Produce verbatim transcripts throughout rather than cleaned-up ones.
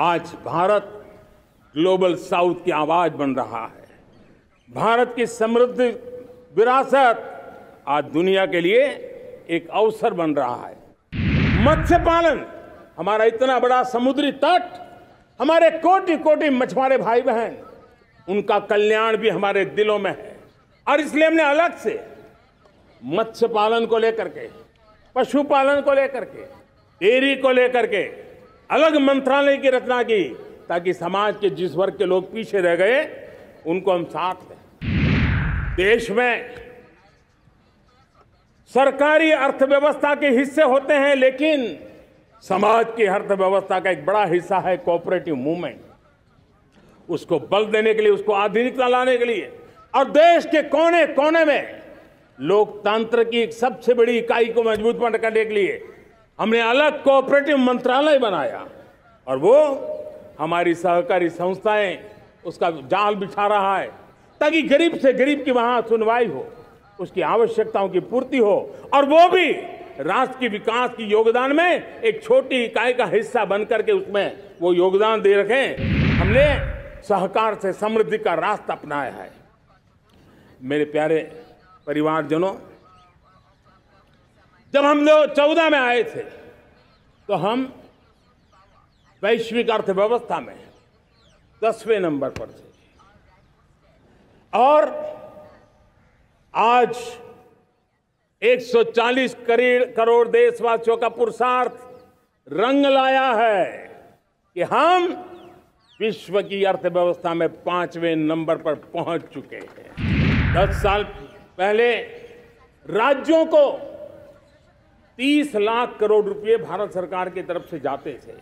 आज Bharat global south की आवाज बन रहा है। भारत की समृद्ध विरासत आज दुनिया के लिए एक अवसर बन रहा है। मत्स्य पालन, हमारा इतना बड़ा समुद्री तट, हमारे कोटि कोटि मछुआरे भाई बहन, उनका कल्याण भी हमारे दिलों में है। और इसलिए हमने अलग से मत्स्य पालन को लेकर के, पशुपालन को लेकर के, डेयरी को लेकर के अलग मंत्रालय की रचना की, ताकि समाज के जिस वर्ग के लोग पीछे रह गए उनको हम साथ लें। देश में सरकारी अर्थव्यवस्था के हिस्से होते हैं, लेकिन समाज की अर्थव्यवस्था का एक बड़ा हिस्सा है कोऑपरेटिव मूवमेंट। उसको बल देने के लिए, उसको आधुनिकता लाने के लिए और देश के कोने कोने में लोकतंत्र की एक सबसे बड़ी इकाई को मजबूत करने के लिए हमने अलग कोऑपरेटिव मंत्रालय बनाया और वो हमारी सहकारी संस्थाएं उसका जाल बिछा रहा है, ताकि गरीब से गरीब की वहां सुनवाई हो, उसकी आवश्यकताओं की पूर्ति हो और वो भी राष्ट्र के विकास की योगदान में एक छोटी इकाई का हिस्सा बनकर के उसमें वो योगदान दे रखें। हमने सहकार से समृद्धि का रास्ता अपनाया है। मेरे प्यारे परिवारजनों, जब हम लोग चौदह में आए थे तो हम वैश्विक अर्थव्यवस्था में दसवें नंबर पर थे और आज एक सौ चालीस करोड़ देशवासियों का पुरुषार्थ रंग लाया है कि हम विश्व की अर्थव्यवस्था में पांचवें नंबर पर पहुंच चुके हैं। दस साल पहले राज्यों को तीस लाख करोड़ रुपए भारत सरकार की तरफ से जाते थे।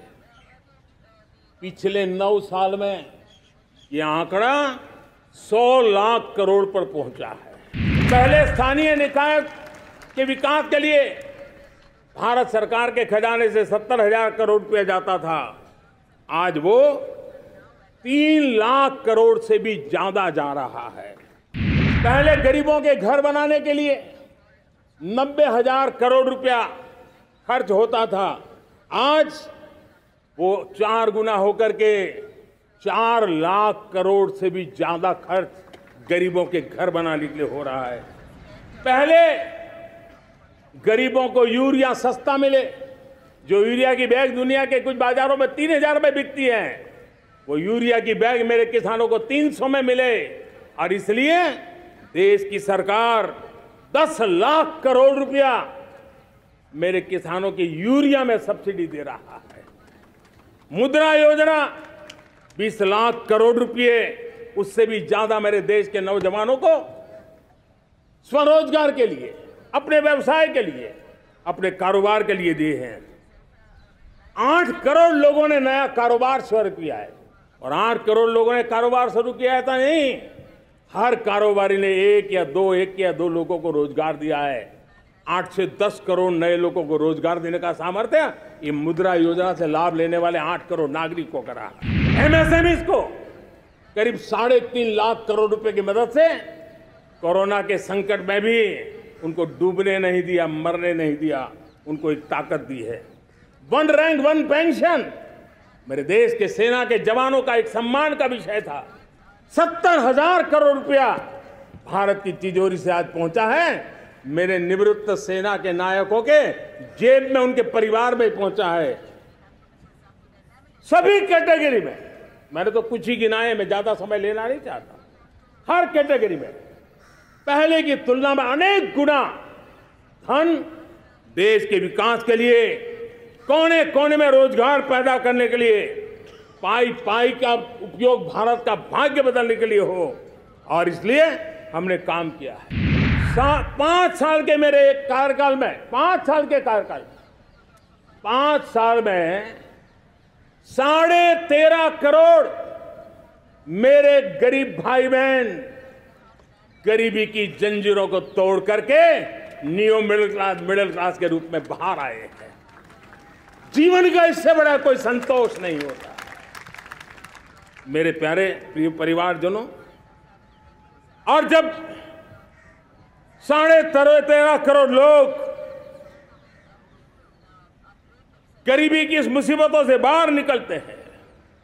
पिछले नौ साल में यह आंकड़ा सौ लाख करोड़ पर पहुंचा है। पहले स्थानीय निकाय के विकास के लिए भारत सरकार के खजाने से सत्तर हजार करोड़ रुपया जाता था, आज वो तीन लाख करोड़ से भी ज्यादा जा रहा है। पहले गरीबों के घर बनाने के लिए नब्बे हजार करोड़ रुपया खर्च होता था, आज वो चार गुना होकर के चार लाख करोड़ से भी ज्यादा खर्च गरीबों के घर बनाने के लिए हो रहा है। पहले गरीबों को यूरिया सस्ता मिले, जो यूरिया की बैग दुनिया के कुछ बाजारों में तीन हजार में बिकती है, वो यूरिया की बैग मेरे किसानों को तीन सौ में मिले और इसलिए देश की सरकार दस लाख करोड़ रुपया मेरे किसानों की यूरिया में सब्सिडी दे रहा है। मुद्रा योजना बीस लाख करोड़ रुपए, उससे भी ज्यादा मेरे देश के नौजवानों को स्वरोजगार के लिए, अपने व्यवसाय के लिए, अपने कारोबार के लिए दिए हैं। आठ करोड़ लोगों ने नया कारोबार शुरू किया है और आठ करोड़ लोगों ने कारोबार शुरू किया है तो नहीं, हर कारोबारी ने एक या दो एक या दो लोगों को रोजगार दिया है। आठ से दस करोड़ नए लोगों को रोजगार देने का सामर्थ्य ये मुद्रा योजना से लाभ लेने वाले आठ करोड़ नागरिक को करा। एमएसएमईज को करीब साढ़े तीन लाख करोड़ रुपए की मदद से कोरोना के संकट में भी उनको डूबने नहीं दिया, मरने नहीं दिया, उनको एक ताकत दी है। वन रैंक वन पेंशन मेरे देश के सेना के जवानों का एक सम्मान का विषय था। सत्तर हजार करोड़ रुपया भारत की तिजोरी से आज पहुंचा है, मेरे निवृत्त सेना के नायकों के जेब में, उनके परिवार में पहुंचा है। सभी कैटेगरी में, मैंने तो कुछ ही गिनाए, मैं ज्यादा समय लेना नहीं चाहता। हर कैटेगरी में पहले की तुलना में अनेक गुना धन देश के विकास के लिए, कोने कोने में रोजगार पैदा करने के लिए, पाई पाई का उपयोग भारत का भाग्य बदलने के लिए हो, और इसलिए हमने काम किया है। सा, पांच साल के मेरे एक कार्यकाल में, पांच साल के कार्यकाल पांच साल में साढ़े तेरह करोड़ मेरे गरीब भाई बहन गरीबी की जंजीरों को तोड़ करके neo middle class middle class के रूप में बाहर आए हैं। जीवन का इससे बड़ा कोई संतोष नहीं होता। मेरे प्यारे प्रिय परिवारजनों, और जब साढ़े तेरह करोड़ लोग गरीबी की इस मुसीबतों से बाहर निकलते हैं,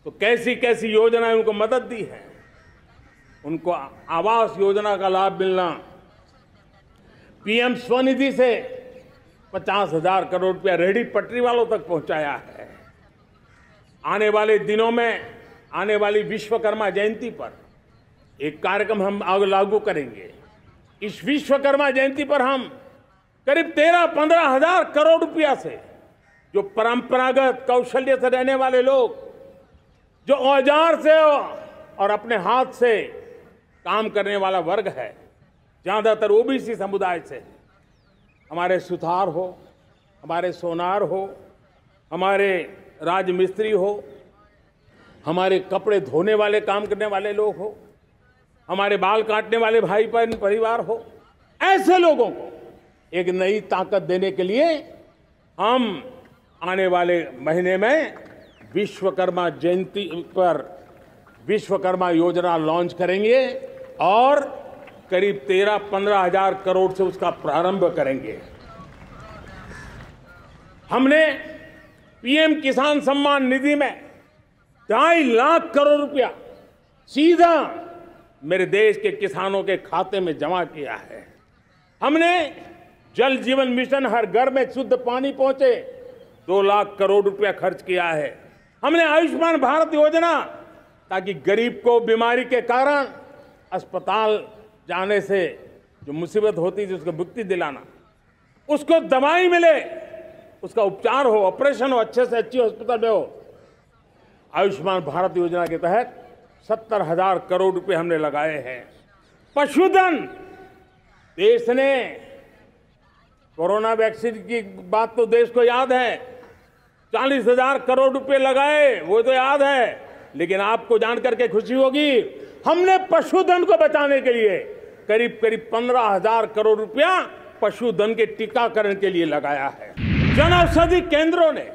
तो कैसी कैसी योजनाएं उनको मदद दी है। उनको आवास योजना का लाभ मिलना, पीएम स्वनिधि से पचास हजार करोड़ रुपया रेहड़ी पटरी वालों तक पहुंचाया है। आने वाले दिनों में, आने वाली विश्वकर्मा जयंती पर एक कार्यक्रम हम आगे लागू करेंगे। इस विश्वकर्मा जयंती पर हम करीब तेरह पंद्रह हजार करोड़ रुपया से जो परंपरागत कौशल्य से रहने वाले लोग, जो औजार से और अपने हाथ से काम करने वाला वर्ग है, ज्यादातर ओबीसी समुदाय से, हमारे सुथार हो, हमारे सोनार हो, हमारे राजमिस्त्री हो, हमारे कपड़े धोने वाले काम करने वाले लोग हो, हमारे बाल काटने वाले भाई बहन परिवार हो, ऐसे लोगों को एक नई ताकत देने के लिए हम आने वाले महीने में विश्वकर्मा जयंती पर विश्वकर्मा योजना लॉन्च करेंगे और करीब तेरह पंद्रह हजार करोड़ से उसका प्रारंभ करेंगे। हमने पीएम किसान सम्मान निधि में ढाई लाख करोड़ रुपया सीधा मेरे देश के किसानों के खाते में जमा किया है। हमने जल जीवन मिशन, हर घर में शुद्ध पानी पहुंचे, दो लाख करोड़ रुपया खर्च किया है। हमने आयुष्मान भारत योजना, ताकि गरीब को बीमारी के कारण अस्पताल जाने से जो मुसीबत होती थी उसको मुक्ति दिलाना, उसको दवाई मिले, उसका उपचार हो, ऑपरेशन हो, अच्छे से अच्छी हॉस्पिटल में हो। आयुष्मान भारत योजना के तहत सत्तर हजार करोड़ रुपए हमने लगाए हैं। पशुधन, देश ने कोरोना वैक्सीन की बात तो देश को याद है, चालीस हजार करोड़ रुपए लगाए, वो तो याद है। लेकिन आपको जानकर के खुशी होगी, हमने पशुधन को बचाने के लिए करीब करीब पंद्रह हजार करोड़ रुपया पशुधन के टीकाकरण के लिए लगाया है। जन औषधि केंद्रों ने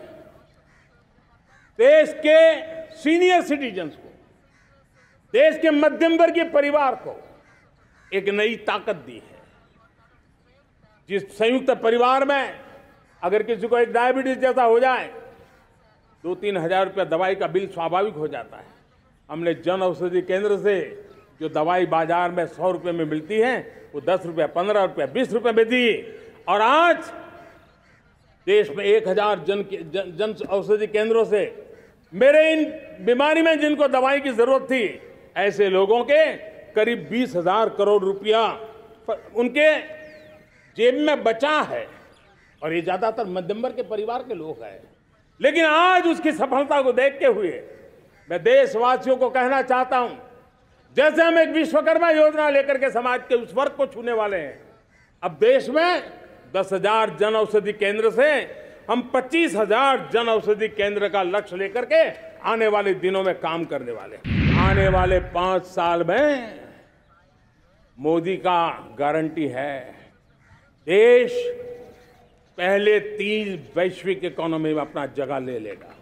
देश के सीनियर सिटीजन्स को, देश के मध्यम वर्गीय परिवार को एक नई ताकत दी है। जिस संयुक्त परिवार में अगर किसी को एक डायबिटीज जैसा हो जाए, दो तीन हजार रुपया दवाई का बिल स्वाभाविक हो जाता है। हमने जन औषधि केंद्र से जो दवाई बाजार में सौ रुपये में मिलती है, वो दस रुपया, पंद्रह रुपया, बीस रुपये में दी। और आज देश में एक हजार जन, जन जन औषधि केंद्रों से मेरे इन बीमारी में जिनको दवाई की जरूरत थी, ऐसे लोगों के करीब बीस हजार करोड़ रुपया उनके जेब में बचा है। और ये ज्यादातर मध्यम वर्ग के परिवार के लोग हैं। लेकिन आज उसकी सफलता को देखते हुए मैं देशवासियों को कहना चाहता हूं, जैसे हम एक विश्वकर्मा योजना लेकर के समाज के उस वर्ग को छूने वाले हैं, अब देश में दस हजार जन औषधि केंद्र से हम पच्चीस हजार जन औषधि केंद्र का लक्ष्य लेकर के आने वाले दिनों में काम करने वाले हैं। आने वाले पांच साल में मोदी का गारंटी है, देश पहले तीन वैश्विक इकोनॉमी में अपना जगह ले लेगा।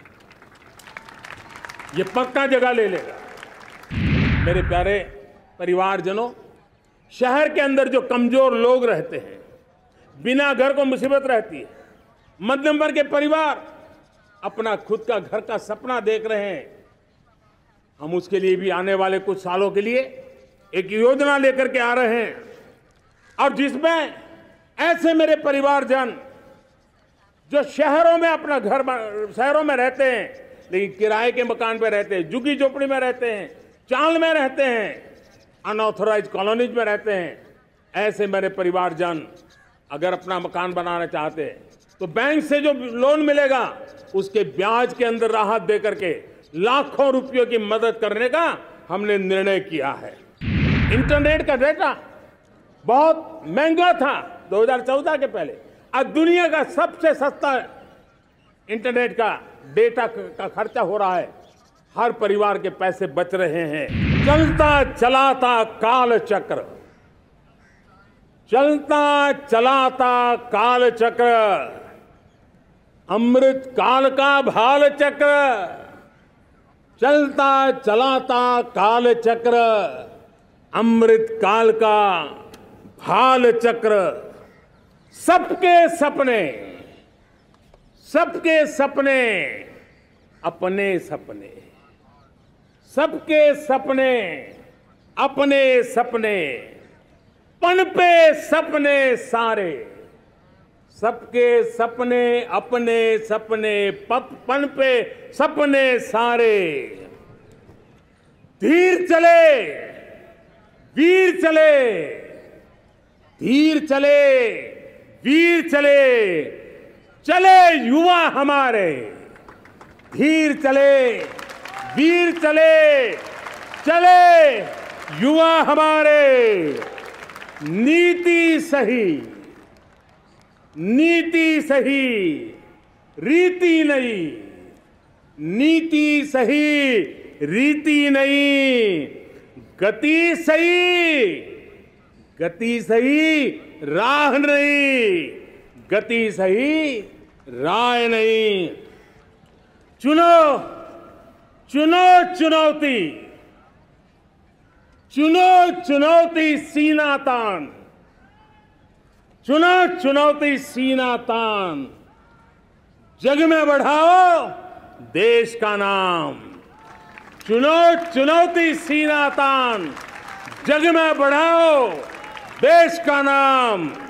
ये पक्का जगह ले लेगा। मेरे प्यारे परिवारजनों, शहर के अंदर जो कमजोर लोग रहते हैं, बिना घर को मुसीबत रहती है, मध्यम वर्ग के परिवार अपना खुद का घर का सपना देख रहे हैं, हम उसके लिए भी आने वाले कुछ सालों के लिए एक योजना लेकर के आ रहे हैं। और जिसमें ऐसे मेरे परिवारजन जो शहरों में अपना घर, शहरों में रहते हैं लेकिन किराए के मकान पे रहते हैं, झुग्गी झोपड़ी में रहते हैं, चाल में रहते हैं, अनऑथराइज कॉलोनीज में रहते हैं, ऐसे मेरे परिवारजन अगर अपना मकान बनाना चाहते हैं तो बैंक से जो लोन मिलेगा उसके ब्याज के अंदर राहत दे करके लाखों रुपयों की मदद करने का हमने निर्णय किया है। इंटरनेट का डेटा बहुत महंगा था दो हज़ार चौदह के पहले, आज दुनिया का सबसे सस्ता इंटरनेट का डेटा का खर्चा हो रहा है। हर परिवार के पैसे बच रहे हैं। चलता चलाता काल चक्र, चलता चलाता काल चक्र, अमृत काल का भाल चक्र, चलता चलाता काल चक्र, अमृत काल का भाल चक्र। सबके सपने, सबके सपने अपने सपने, सबके सपने अपने सपने, पनपे सपने सारे, सबके सपने अपने सपने, पप पनपे सपने सारे। धीर चले वीर चले, धीर चले वीर चले, चले युवा हमारे। धीर चले वीर चले, चले युवा हमारे। नीति सही, नीति सही, रीति नहीं। नीति सही, रीति नहीं। गति सही, गति सही, राह नहीं। गति सही, राह नहीं। चुनो चुनो चुनौती, चुनो चुनौती सीना तान, चुनो चुनौती सीना तान। जग में बढ़ाओ देश का नाम। चुनो चुनौती सीना तान, जग में बढ़ाओ देश का नाम।